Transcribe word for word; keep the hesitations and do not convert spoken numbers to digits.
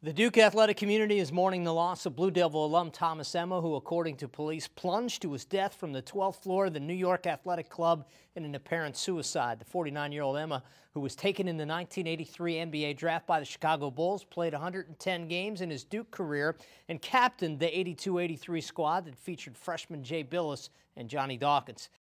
The Duke athletic community is mourning the loss of Blue Devil alum Thomas Emma, who, according to police, plunged to his death from the twelfth floor of the New York Athletic Club in an apparent suicide. The forty-nine-year-old Emma, who was taken in the nineteen eighty-three N B A draft by the Chicago Bulls, played one hundred ten games in his Duke career and captained the eighty-two eighty-three squad that featured freshman Jay Billis and Johnny Dawkins.